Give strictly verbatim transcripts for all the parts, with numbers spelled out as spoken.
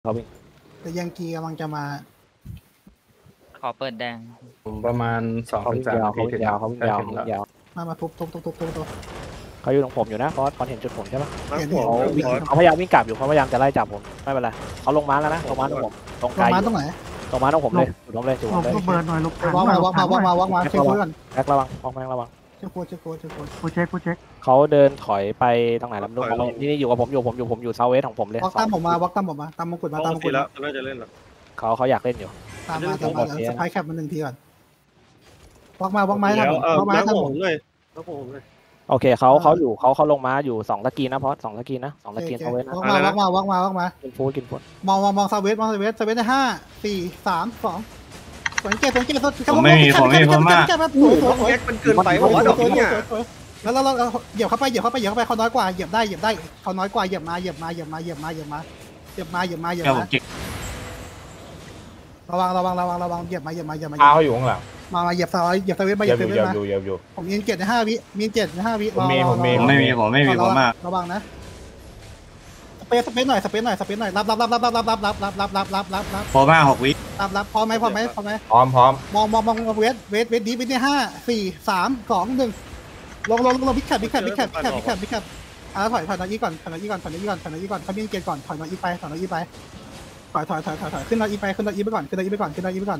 เขาวิ่งแต่ยังกีกำลังจะมาขอเปิดแดงผมประมาณสองถึงสามนาทีถึงยาวเขาวิ่งยาวเขาวิ่งยาวมามาทุบทุบทุบทุบทุบทุบเขาอยู่ตรงผมอยู่นะเพราะเขาเห็นจุดผมใช่ปะเห็นเขาวิ่งเขาพยายามวิ่งกลับอยู่เขาพยายามจะไล่จับผมไม่เป็นไรเขาลงม้าแล้วนะลงม้าตรงผมตรงลไกลงมาตรงไหนตรงม้าตรงผมเลยจุดผมเลยจุดหผลมบเลยลูกเบิร์ดหน่อยลูกวอกมาวอกมาวอกมาวอกมาเช็คโค้ดก่อนแม็กระวังออกแม็กระวังเช็คโค้ดเช็คโค้ดเช็คโค้ดกูเช็คกูเช็คเขาเดินถอยไปตรงไหนลำดูนี่นี่อยู่กับผมอยู่ผมอยู่ผมอยู่เซาเวสของผมเลยวอกตามผมมาวอกตามผมมาตามมงกุฎมาตามมงกุฎแล้วน่าจะเล่นแล้วเขาเขาอยากเล่นอยู่ตามมาตามมาสไปแคปมาหนึ่งทีก่อนวอกมาวอกไม้ครับวอกไม้ครับผมเลยแล้วผมเลยโอเคเขาเขาอยู่เขาเขาลงม้าอยู่สองตะกีนะเพราะสองตะกีนะสองตะกีเซาเวสนะวอกมาวอกมาวอกมาวอกมากินฟูดกินฟูดมองมองมองซาเวสมองซาเวสซาเวสได้ห้าสี่สามสองสังเกตสังเกตสวยสวยสวยแก๊กมันเกินไปเพราะว่าดอกเนี่ยแล้วเราเราเหยียบเข้าไปเหยียบเข้าไปเหยียบเข้าไปเขาน้อยกว่าเหยียบได้เหยียบได้เขาน้อยกว่าเหยียบมาเหยียบมาเหยียบมาเหยียบมาเหยียบมาเหยียบมาเหยียบมาเหยียบเดี๋ยวผมามเช็คระวังระวังระวังระวังเหยียบมาเหยียบมาเหยียบมาเท้าอยู่ข้างหลังมามาเหยียบซาเหยียบซาเวสมาเหเหยียียยบบ ซาอเวยู่สเหยียบมาอยู่เหยียบอยู่ผมมีเจ็ดในห้าวิมีเจ็ดในห้าวิผมไม่มีผมไม่มีผมมากระวังนะสเปซสเปซหน่อยสเปซหน่อยสเปซหน่อยรับรับรับรับรับรับรับรับรับรับรับรับรับพอมาหกวิรับรับพอไหมพอไหมพอไหมพร้อมพร้อมมองมองมองเวทเวทเวทดีวิทเนี่ยห้าสี่สามสองหนึ่งลงลงลงพิกแคปพิกแคปพิกแคปพิกแคปพิกแคปพิกแคปอ่าถอยถอยนอยอีก่อนถอยนอยอีก่อนถอยนอยอีก่อนถอยนอยอีก่อนเขามีเกณฑ์ก่อนถอยนอยอีไปถอยนอยอีไปถอยถอยถอยถอยถอยขึ้นนอยอีไปขึ้นนอยอีไปก่อนขึ้นนอยอีไปก่อนขึ้นนอยอีไปก่อน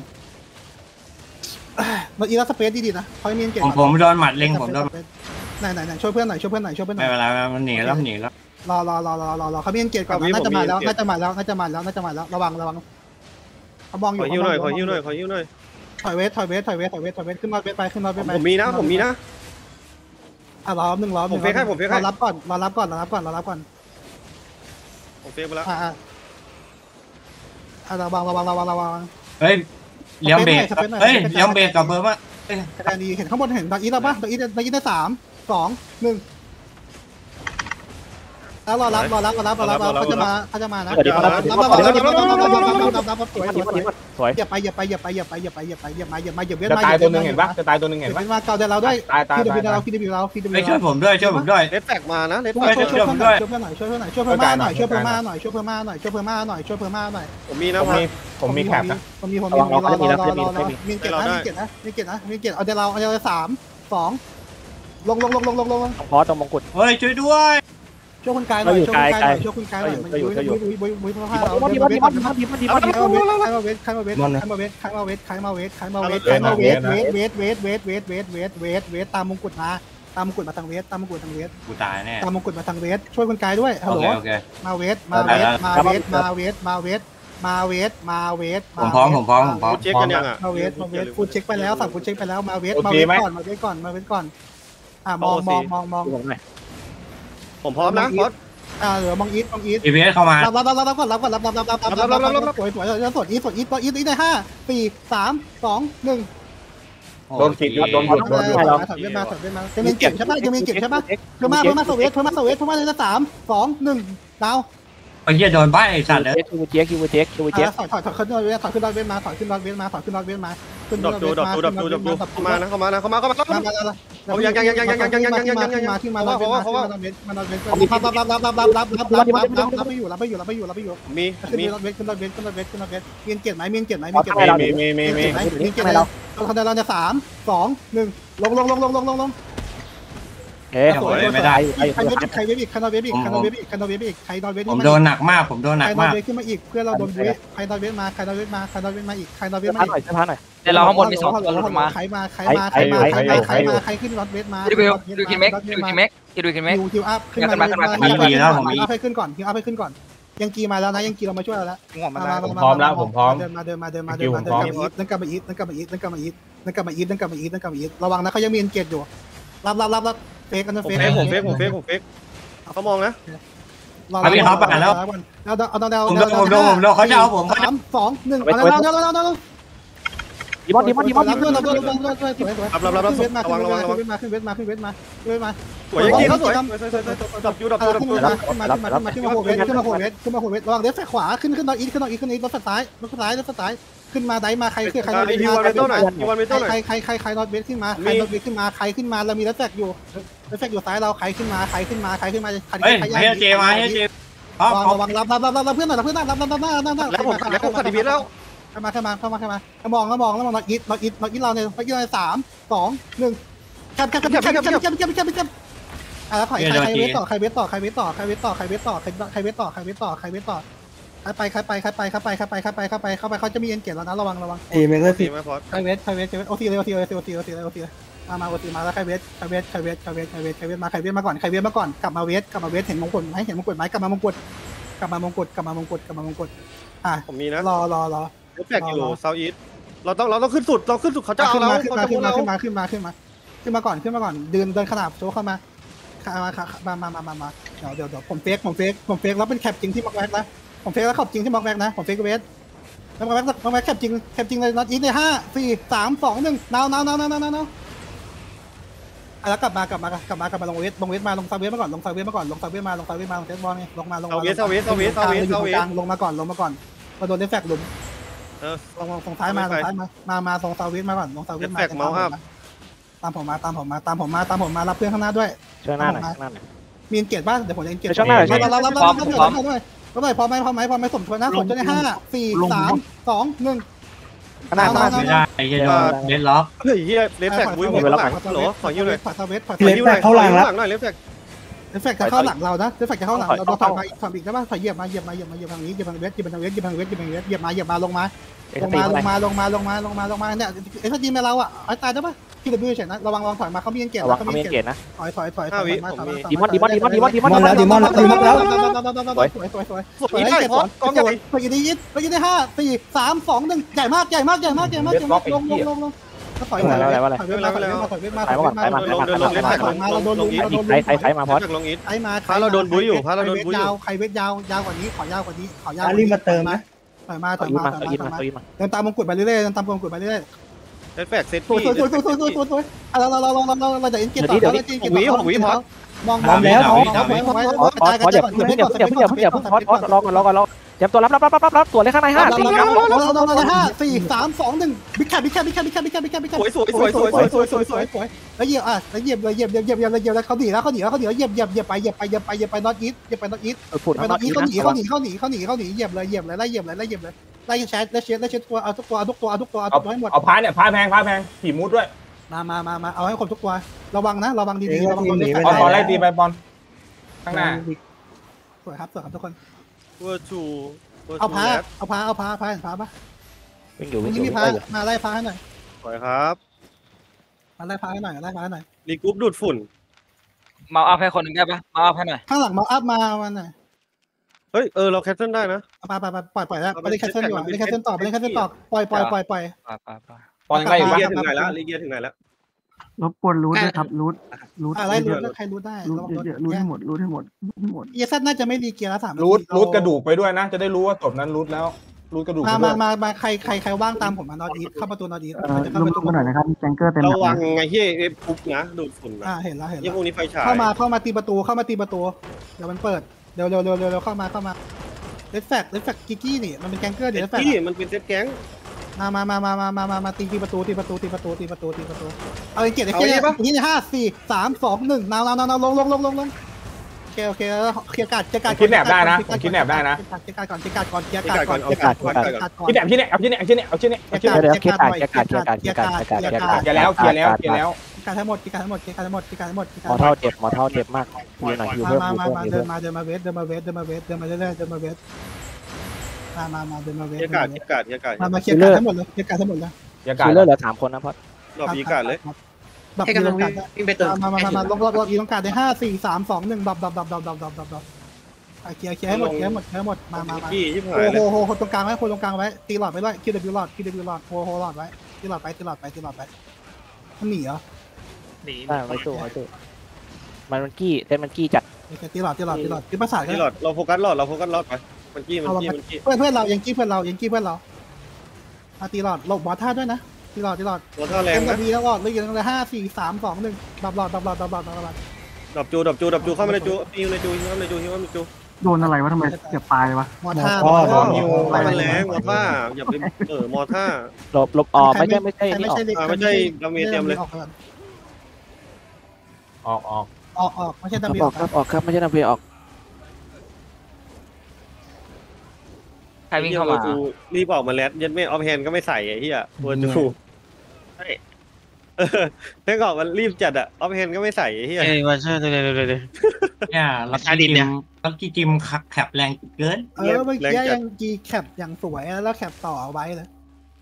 นอยอีแล้วสเปซดีๆนะเขามีเกณฑ์ผมผมโดนหมัดเล็งผมโดนไหนไหนไหนช่วยเพื่อนหน่อยช่วยเพื่อนหน่อยช่วยเพื่อนหน่ไม่อยเป็นไรมันหนีแล้วหนีแล้วรอรอรอรอรอรอเขามีเกณฑ์ก่อนน่าจะมาแล้วน่าจะมาแล้วน่าจะมาแล้วน่าจะมาแล้วระวังระวังเขามองอขยู่อยิ้วหน่อยขอยิ้วหน่อยขอยิ้วหน่อยถอยเวทถอยเวทถอยเวทถอยเวทถอยเวทขึ้นนอยเวทไปขึ้นนอยเวทไปผมมีนะผมมีนะอ่ะรอหนึ่งรอหนึ่งรอรับก่อนรอรับก่อนรอรับก่อนรอรับก่อนผมเฟกไปแล้วอ่าอ่าระวังระวังระวังระวังเฮ้ยเลี้ยงเบรกเฮ้ยเลี้ยงเบรกกับเบอร์ว่าคะแนนดีเห็นข้างบนเห็นดอกอีทแล้วป่ะดอกอีทดอกอีทได้สามสองหนึ่งแล้วรอรับรอรับรอรับรอรับเขาจะมาเขาจะมานะรับรับรับรับรับรับรับรับสวยสวยสวยอย่าไปอย่าไปอย่าไปอย่าไปอย่าไปอย่าไปอย่ามาอย่ามาอย่าเวียนจะมาตายตัวหนึ่งเห็นปะจะตายตัวหนึ่งเห็เห็นนปะปะมาเก่าเดี๋ยวเราด้วยตายตายพี่ดูตายเราพี่ดูเราพี่ดูเฮ้ยเราช่วยผมด้วยช่วยผมด้วยเลดแตกมานะเลดช่วยช่วยช่วยหน่อยช่วยเพื่อนหน่อยช่วยเพื่อนหน่อยช่วยเพื่อนหน่อยช่วยเพื่อนหน่อยช่วยเพื่อนหน่อยช่วยเพื่อนหน่อยช่วยเพื่อนหน่อยช่วยเพื่อนหน่อยผมมีนะผมมีผมมีแคปนะผมมีผมมีผมมีรอรอรอรอรอมีเกียรตินะมีเกียรตินะมีเกียรตินะมีเกียรติเอาเดี๋ยวเราเอาเดี๋ยวสามสองลงลงลงลงลงลงตรงพอตรงมงกุฎเฮ้ยช่วยด้วยช่วยคุณกายหน่อยช่วยคุณกายหน่อยช่วยคุณกายหน่อยมันบุยบุยบุยบุยบุยผ้าเราดีเดี๋ยวดีเวทดีก่อนดีดีดีใครมาเวทใครมาเวทใครมาเวทใครมาเวทใครมาเวทใครมาเวทใครมาเวทใครมาเวทใครมาเวทเวทเวทเวทเวทเวทเวทเวทเวทตามมงกุฎมาตามมงกุฎมาทางเวทตามมงกุฎทางเวทกูตายแน่ตามมงกุฎมาทางเวทช่วยคุณกายด้วยฮัลโอโหลเคโอเคมาเวทมาเวทมาเวทมาเวทมาเวทมาเวทมาเวทผมพร้อมผมพร้อมผมพร้อมเช็คกันยังอ่ะมาเวทมาเวทกูเช็คไปแล้วสั่งกูเช็คไปแล้วมาเวทมาเวทก่อนมาเวทก่อนมาเวทก่อนอ่ามองมองมองมองผมหน่อยผมพร้อมนะพอดอ่าเหลือมองอีทมองอีทอีพีเอสเข้ามารับรับรับรับรับก่อนรับก่อนรับรับรับรับรับรับรับรับสวยสวยแล้วสดอีทสดอีทอีทอีทได้ห้าสี่สามสองหนึ่งโดนขีดโดนหยุดโดนหยุดถอยเวียนมาถอยเวียนมาจะมีเก็บใช่ปะจะมีเก็บใช่ปะเพิ่มมาเพิ่มมาสวีทเพิ่มมาสวีทเพิ่มมาเลยนะสามสองหนึ่งดาวไอ้เหี้ยโดนใบไอ้สัตว์เลยคิวเจ๊กคิวเจ๊กคิวเจ๊กถอยถอยถอยขึ้นดอยเวียนถอยขึ้นดอยเวียนมาถอยขึ้นดอยเวียนมาถอยขึ้นดอยเวียนมาขึ้นดอกดูดอกดูดอกดูดอกดูเข้ามานะเข้ามานะเข้ามาเข้ามามามาแล้วมามาขึ้นมาขึ้นมาดอยเวียนมาขึ้นมาดอยเวียนมาดอยเวียนรับรับรับรับรับรับรับรับรับรับรับไปอยู่รับไปอยู่รับไปอยู่รับไปอยู่มีขึ้นมีดอยเวียนขึ้นดอยเวียนขึ้นดอยเวียนขึ้นดอยเวียนมีเกียรติไหมมีเกียรติไหมมีเกียรติไหมมีมีมีมีมีเกียรติไหมเราเราเราจะสามสองหนึ่งลงลงลงลงลงลงลงเอ๊ะไม่ได้ใครเวบิกใครเวบิกใครนอนเวบิกใครนอนเวบิกใครนอนเวบิกใครนอนเวบิกผมโดนหนักมากผมโดนหนัใคกรนอนมากเวขึ้นมาอีกเพื่อเราโดนเวใครนอนเวมาใครนอนเวมาใครนอนเวมาอีกใครนอนเวมาพันอีกหน่อยพันหน่อยเดี๋ยวเราข้างบนมีสองตัวลงมาใครมาใครมาใครมาใครมาใครมาใครขึ้นรถเวมาคิดดูคิดดูคิดเมกคิดดูคิดเมกคิดดูคิดเมกคิวคิวอัพขึ้นมาอัพให้ขึ้นก่อนคิวอัพให้ขึ้นก่อนยังกีมาแล้วนะยังกีเรามาช่วยเราแล้วผมพร้อมแล้วผมพร้อมเดินมาเดินมาเดินมาเดินมาเดินมานั่นกลับมาอีทนั่นกลับมาอีทนั่นกลับมาอีทนั่นกลับมาอีทนั่นกลับมาอีทนั่นกลับมาอีทระวังนะเขายังมีเอ็นเกตอยู่รับรับรับรับเฟกกันนะผมเฟกเฟกผมเฟกผมเฟกผมเฟกเขามองนะเอาเอาเอาดาวผมโดนผมโดนผมโดนเขาจะเอาผมเขาสามสองหนึ่งเอาแล้วเอาแล้วเอาแล้วดีบอลดีบอลดีบอลรับด้วยรับด้วยรับด้วยรับด้วยสวยสวยรับรับรับรับขึ้นเวทมาระวังระวังระวังขึ้นเวทมาขึ้นเวทมาขึ้นเวทมาขึ้นเวทมาสวยยิงเขาสวยดับยูดับยูดับขึ้นยูมาขึ้นมาขึ้นมาขึ้นมาขึ้นมาโหเวทขึ้นมาโหเวทขึ้นมาโหเวทระวังเดฟแฝงขวาขึ้นขึ้นนออีทขึ้นนออีทขึ้นนออีทรถซ้ายรถซ้ายรถซ้ายขึ้นมาไดมาใครคือใครนออีทฮิววันเวโต้หน่อยฮิววันเวโต้หน่อยใครใครใครใครนอเวทขึ้นมาใครนอเวทขึ้นมาใครขึ้นมาเรามีรถแฝงอยู่รถแฝงอยู่ซ้ายเราใครขึ้นมาใครขึ้นมาใครขึ้นมาใครเฮ้ยเฮียเจมาเฮียเจพร้อมระวังรับรับรับรับเพื่อนหน่อยรับเพื่อนหน่อยรับรับรับหน้าหน้าหน้าแล้วผมแล้วผมคดีพิษแล้วเข้ามาเข้ามาเข้ามาเข้ามาเข้ามองเข้ามองแล้วมองน็อตอิทน็อตอิทน็อตอิทเราเนี่ยน็อตอิทเราสามสองหนึ่งแคบแคบแคบแคบแคบแคบแคบแคบแคบแคบอ่ะแล้วใครใครใครเวทต่อใครเวทต่อใครเวทต่อใครเวทต่อใครเวทต่อใครใครเวทต่อใครเวทต่อใครเวทต่อใครไปใครไปใครไปใครไปใครไปใครไปใครไปเข้าไปเขาจะมีเอ็นเกตแล้วนะระวังระวังตีเมกเลอร์ตีสิไหมพอดใครเวทใครเวทใครเวทโอทีเลยโอทีเลยโอทีโอทีเลยโอทีเลยมามาโอทีมาแล้วใครเวทใครเวทใครเวทใครเวทใครเวทใครเวทมาใครเวทมาก่อนใครเวทมาก่อนกลับมาเวทกลับมาเวทเห็นมงกุฎไหมเห็นมงกุฎไหมกลับมามงกุฎกลับมามงกุฎกลับมามงกุฎกลับมามงกุฎอ่ะผมมีนะรอรอรอเอฟแฟกอยู่เซาท์อีสเราต้องเราต้องขึ้นสุดเราขึ้นสุดเขาจะเอาขึ้นเรามาขึ้นเขามาจะขึ้นมาเอาขึ้นมาขึ้นมาขึ้นมาขึ้นมาก่อนขึ้นมาก่อนเดินเดินขนาบโชว์เข้ามามามามามามาเดี๋ยวเดี๋ยวเดี๋ยวผมเฟกผมเฟกผมเฟกแล้วเป็นแคปจริงที่ม็อกแว็กนะผมเฟกแล้วขับจริงที่ม็อกแว็กนะผมเฟกเวสแล้วม็อกแว็กม็อกแว็กแคปจริงแคปจริงเลยน็อตอีทในห้าสี่สามสองหนึ่งนาว นาว นาว นาว นาว นาวแล้วกลับมากลับมากลับมากลับมาลงเวสลงเวสมาลงซาเวสมาก่อนลงซาเวสมาก่อนลงซาเวสมาลงซาเวสมาลงเทสบอลไงลงมาลงเซามาเวสเซาเวสเซาเวสเซาเวสเซาเวสลงมาก่อนลงมาก่อนมาโดนเดฟแฟกหลุมเออลงลงซ้ายมาลงซ้ายมามามาส่งซาเวสมาก่อนลงซาเวสมา Effect Mount Up ตามผมมาตามผมมาตามผมมาตามผมมารับเพื่อนข้างหน้าด้วยช่วยหน้าหน่อยช่วยหน้าหน่อยมีเกียรติบ้านเดี๋ยวผมจะเกียรติช่วยหน้าหน่อยรับรับรับรับรับรับรับรับรับรับพอไหมพอไหมพอไหมสมทวนนะผลจะได้ห้าสี่สามสองหนึ่งข้างหน้าข้างหน้าไม่ได้ไอ้เหี้ยเดนล็อกเฮ้ยเฮียเลฟแฟกวิ่งหมดหลังหรอขอยิ้วหน่อยขอซาเวสขอขอยิ้วหน่อยขอยิ้วหลังหน่อยเลฟแฟกเดฟแฟกจะเข้าหลังเรานะเดฟแฟกจะเข้าหลังเราเราถอยมาอีกถอยอีกได้ป่ะถอยเหยียบมาเหยียบมาเหยียบมาเหยียบทางนี้เหยียบทางเวสเหยียบทางเวสเหยียบทางเวสเหยียบทางเวสเหยียบมาเหยียบมาลงมาลงมาลงมาลงมาลงมาลงมาลงมาเนี่ยไอ้ถ้าจีนเราอ่ะไอ้ตายได้ป่ะที่เดบิวเฉยนะระวังระวังถอยมาเขามีเกียรติระวังเขาเขามีมีเกียรติเกตนะถอยถอยถอยถอยมาถอยมาดีมอนดีมอนดีมอนดีมอนดีมอนมอนแล้วดีมอนแล้วดีมอนแล้วสวยสวยสวยสวยสวยให้เกียรติก่อนกองใหญ่ไปยินดียิดไปยินดีห้าสี่สามสองหนึ่งใหญ่มากใหญ่มากใหญ่มากใหญ่มากใหญ่มากลงลงลงลงถอยมาถอยมาถอยมาถอยมาถอยมาถอยมาถอยมาลงเดินลงเลฟแฟกลงมาเราโดนลุมเราโดนไทลุยมไทยไทยมาพอดลงอีสไอ้มาพาเราโดนบุ้ยอยู่พาเราโดนบุ้ยอยู่ยาวใครเวทยาวยาวกว่านี้ขอยาวกว่านี้ขอยาวอารีบมาเติมนะถอยมาถเอาอยยิมามาถอยเอายิมามาถอยมาเอายิมาเดินตามมงกุฎไปเรื่อยๆเดินตามมงกุฎไปเรื่อยเลฟแฟกเซตๆสวยสวยสวยสวยสวยสวยสวยสวยเราเราเราเราเราเราจะเอ็นเกตต่อเราจะเอ็นเกตต่อมองมองแล้วมองมองมองไว้พอดพอดอย่าเพิ่งอย่าเพิ่งอย่าเพิ่งอย่าเพิ่งอย่าเพิ่งพอดพอดรอก่อนรอก่อนรอเตรียมตัวรับรับรับรับรับตัวเลยข้างในห้าเราสี่เราเราเราเราเราห้าสี่สามสองหนึ่งบิ๊กแคปบิ๊กแคปบิ๊กแคปบิ๊กแคปบิ๊กแคปบิ๊กแคปบิ๊กแคปสวยสวยสวยสวยสวยสวยสวยสวยสวยแล้วเหยียบอ่ะแล้วเหยียบเลยเหยียบเหยียบเหยียบเหยียบเหยียบแล้วเขาหนีแล้วเขาหนีแล้วเขาหนีแล้วเหยียบเหยียบเหยียบไปเหยียบไปเหยียบไปเหยียบไปน็อตอีทเหยียบไปน็อตอีทฝุ่นไปข้างนน็ออก ตอีอีทกเขาหนีนะเขาหนีเขาหนีเขาหนีเขาหนีเหยียบเลยเหยียบเลยไล่เหยียบเลยไล่เหยียบเลยไล่แชทไล่เช็ดไล่เช็ดตัวเอาทุกตัวเอาทุกตัวเอาทุกตัวเอาทุกตัวให้หมดเอาพาเนี่ยพาแพงพาแพงผีมุดด้วยมามามามาเอาให้ครบทุกตัวระวังนะระวังดีๆระวังโดนเล็กเอาบอลไล่ตีไปบอลข้างหน้าสวยครับสวยครับทุกคนเวอร์จูเอาพาเอาพาเอาพาพาเห็นพาปะวิ่งอยู่วัวิ่นงอนี้ยู่มีพามาไล่พาให้หน่อยสวยครับมาไล่พาให้หน่อยไล่พาให้หน่อยรีกรุ๊ปดูดฝุ่นมาอัพให้คนหนึ่งได้ปะมาอัพให้หน่อยข้างหลังมาอัพมาวันหน่อยเฮ้ยเออเราแคสเซิลได้นะไปไปไปปล่อยปล่อยแล้วไปเล่นแคสเซิลดีกว่าเล่นแคสเซิลต่อไปเล่นแคสเซิลต่อปล่อยปล่อยปล่อยปล่อยไปไปไปบอลยังไล่อยู่ลีปะเกียถึงไหนแล้วลีเกียถึงไหนแล้วรบกวนรูทด้วยครับรูทรูทอะไรรู้ใครรู้ได้รูทเยอะๆรูทให้หมดรูทให้หมดรูทให้หมดเอเซน่าจะไม่รีเกียร์แล้วสามรูดรูดกระดูกไปด้วยนะ จะได้รู้ว่าศพนั้นรูดแล้วรูดกระดูกมาไปด้มาวยมามาใครใครใครว่างตามผมมานอตอีทเข้าประตูนอตอีทเอ่อรวมกันหน่อยนะครับแจงเกอร์เต็มระวังไงเฮ้ยเอฟปุ๊บนะดูดฝุ่นนะอ่าเห็นแล้วเห็นยี่แล้วพวกนี้ไฟฉายเข้ามาเข้ามาตีประตูเข้ามาตีประตูเดี๋ยวมันเปิดเร็วเร็วเร็วเร็วเร็วเข้ามาเข้ามาเลดแฟกเลดแฟกกิกกี้นี่มันเป็นแกงเกอร์เดี๋ยวเลดแฟกที่มันเป็นเซตแก๊งมามามามามามามามาตีตีประตูตีประตูตีประตูตีประตูตีประตูเอาไอ้เกียรติไอ้เกียรติอย่างนี้ห้าสี่สามสองหนึ่งนาวนาวนาวลงลงลงลงลงโอเคโอเคเคลียร์การ์ดเคลียร์การ์ดคิดแหนบได้นะผมคิดแหนบได้นะเคลียร์การ์ดก่อนเคลียร์การ์ดก่อนเคลียร์ที่การ์กาดรก่ก่ออน นเคลียร์เอาการ์ดการก่อนก่อนคิดแบบที่เนี่ยเอาที่เนี่ยเอาที่เนี่ยเอาที่เนี่ยเอาที่เนี่ยเดี๋ยวเคลียร์การเคลียร์การเคลียร์การเคลียร์การเคลียร์การเคลียร์การเคลียร์แล้วเคลียร์แล้วเคลียร์แล้วการทั้งหมดการทั้งหมดการทั้งหมดการทั้งหมดหมอเท่าเจ็บหมอเท่าเจ็บมากอยู่หน่อยอยู่มาเพิ่มมาอยู่มาเพิ่มมาอยู่เดิเพิ่นมมาเดินมาเวทเดินมาเวทเดินมาเวทเดินมาเรื่อยๆเดินมาเวทมามามาเดินมาเวทเทียการเทียการเทียการมามาเคลียร์การทั้งหมดเลยเคลียร์การทั้งหมดเลยเคลียร์คิการลเลอร์เหลือสามคนนะพอดรอบยีการเลยแบบกำลังวิ่งไปเติมมามามามาลงรอบรอบอีต้องการได้ห้าสี่สามสองหนึ่งดับดับดับดับดับดับดับดับเคลียร์เคลียร์ให้หมดเคลียร์ให้หมดเคลียร์ให้หมดมามามากี้ชิบหายโอ้เลโหยโหคนตรงกลางไว้คนตรงกลางไว้ตีหลอดไปด้วยคิวเดบิวหลอดคิวเดบิวหลอดโหโหหลอดไว้ตีหลอดไปตีหลอดไปตีหลอดไปมันหนีเหรอได้ไม่สู้ไม่สู้มันมันกี้เต้นมันกี้จัดตีหลอดตีหลอดตีหลอดตีประสาทที่หลอดเราโฟกัสหลอดเราโฟกัสหลอดไปมันกี้มันกี้มันกี้เพื่อนเพื่อนเรายังกี้เพื่อนเรายังกี้เพื่อนเรามาตีหลอดหลบบอสท่าด้วยนะตีหลอดตีหลอดตัวท่าแรงเอ็มนะบีแล้วหลอดเลยยังเลยห้าสี่สามสองหนึ่งดับหลอดดับหลอดดับหลอดดับหลอดดับจูดับจูดับจูเข้ามาในจูฮิวในจูฮิวในจูฮิวในจูโดนอะไรวะทำไมเจ็บปลายวะมอท่ามันแรงมอท่าอย่าไปเออมอท่าหลบหลบออกไม่ใช่ไม่ใช่นี่ออกไม่ใช่ดาเมจเต็มเลยออกก่อนออกออกออกออกไม่ใช่คดารับเมจออกครับออกครับไม่ใช่นาเวออกใครวิ่งเข้ามาดูรีบออกมาแล้วยันไม่ออฟแฮนก็ไม่ใส่ไอ้เหี้ยตัวดูใช่เออแม่งออกมันรีบจัดอะออฟแฮนก็ไม่ใส่ไอ้เหี้ยเอ้ยมาช่วยเดี๋ยวเดี๋ยวเดี๋ยวเนี่ยลักกี้จิมลักกี้จิมขับแคปแรงเกินเออเมื่อกี้ยังจีแคปอย่างสวยแล้วแคปต่อเอาไว้เลย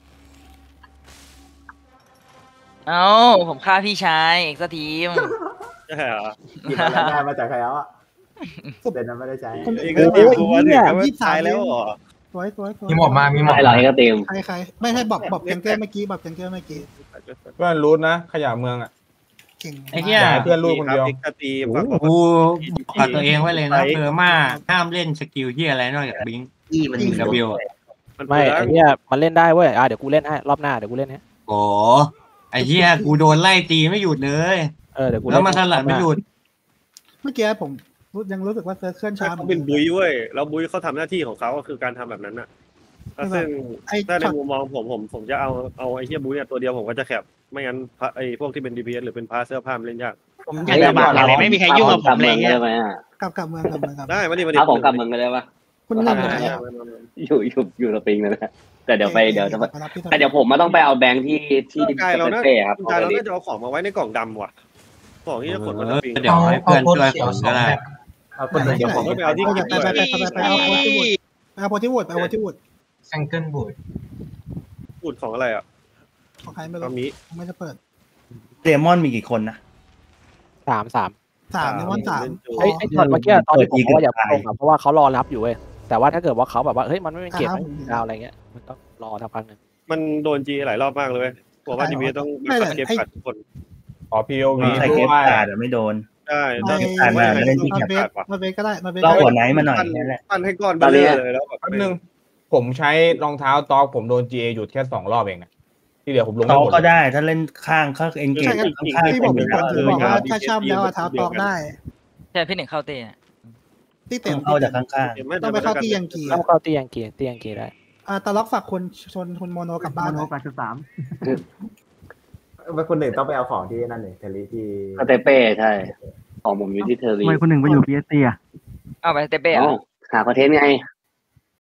เอ้าผมฆ่าพี่ชายเอกซ์ทีมใช่เหรอหยิบอะไรได้มาจากใครแล้วอ่ะเด่นนั้นไม่ได้ใช้คนเออื่งนก็ตีตัวถึงก็ไม่ตายแล้วเหรอสวยสวยสวยมีหมดมามีหมดไอ้หลายก็เต็มใครใครไม่ให้บอกบอกแกงเกอร์เมื่อกี้บอกแกงเกอร์เมื่อกี้เพื่อนรูทนะ ขยะเมืองอ่ะเก่งไอ้เหี้ยเพื่อนลูกคนเดียวเอ็กซ์ตีฝั่งกูบอกกับตัวเองไว้เลยนะเบอร์มาห้ามเล่นสกิลที่อะไรนอกจากบิงอีมันมีดับเบิลมันไม่ไอ้เหี้ยมันเล่นได้เว้ยอ่ะเดี๋ยวกูเล่นให้รอบหน้าเดี๋ยวกูเล่นให้โอ้ไอ้เหี้ยกูโดนไล่ตีไม่หยุดเลยเออเดี๋ยวกูแล้วมันสลัดไม่หยุดเมื่อกี้ผมยังรู้สึกว่าเซิร์ฟเคลื่อนช้าเขาเป็นบุยเว้ยแล้วบุยเขาทำหน้าที่ของเขาก็คือการทำแบบนั้นน่ะซึ่งถ้าในมุมมองผมผมผมจะเอาเอาไอ้เหี้ยบุยตัวเดียวผมก็จะแคบไม่งั้นไอ้พวกที่เป็น ดี พี เอส หรือเป็นพาเซอร์พามเล่นยากผมอยากจะบอกเลยไม่มีใครยุ่งกับผมเลยเงี้ยกลับกลับเมืองกลับเมืองกลับได้มาดิมาดิถ้าผมกลับเมืองก็ได้ปะคุณหนึ่งอยู่อยู่อยู่สปริงนั่นแหละแต่เดี๋ยวไปเดี๋ยวจะไปแต่เดี๋ยวผมมาต้องไปเอาแบงค์ที่ที่กายเราน่าเต้ครับกายเราน่าจะเอาของมาไว้ในกล่องดำว่ะของที่จะขนมาจากปิงเดี๋ยวให้เพื่อนช่วยผมก็ได้เอาคนหนึ่งเดี๋ยวผมก็ไปเอาที่ไปไปไปไปไปเอาโพธิวุฒิเอาโพธิวุฒิไปเอาโพธิวุฒิแซงเกิลบูดพูดของอะไรอ่ะของใครไม่ตอรู้นนี้ไม่จะเปิดเดมอนมีกี่คนนะสามสามสามในวันสามไอ้ไอ้ช็อตเมื่อกี้ตอนที่ผมบอกว่าอย่าลงอ่ะเพราะว่าเขารอรับอยู่เว้ยแต่ว่าถ้าเกิดว่าเขาแบบว่าเฮ้ยมันไม่เป็นเกมไม่เป็นดาวอะไรเงี้ยมันต้องรอทักพักหนึ่งมันโดนจีหลายรอบมากเลยบอกว่าดีพีต้องแบบเก็บขัดทุกคนขอ พี โอ วีใครเก็บขาดไม่โดนใช่มาถ้าเบสมาเบสก็ได้มาเบสเราหัวไหนมาหน่อยนั่นแหละปั้นให้ก้อนไปเรื่อยเลยแล้วแบบแป๊บนึงผมใช้รองเท้าตอกผมโดน จี เอ หยุดแค่สองรอบเองนะที่เหลือผมลงเขาไม่หมดก็ได้ถ้าเล่นข้างเขาเอ็นเกจข้างที่บอกเป็นคนถือบอกว่าถ้าช่ำแล้วเท้าตอกได้ใช่พี่หนึ่งเข้าเต้ที่เต็มเข้าจากข้างต้องไปเข้าที่ยังกีต้องเข้าตียังเกียร์ตียังเกียร์ได้อ่าตาล็อกฝากคนชนคุณโมโนกลับบ้านโนแปดสิบสามไปคนหนึ่งต้องไปเอาของที่นั่นเลยเทลีที่สเตเป้ใช่ของผมอยู่ที่เทอร์รีทำไมคนหนึ่งไปอยู่พีเอสซีอ่ะเอาไปเต้เป้หาคอนเทนต์ไง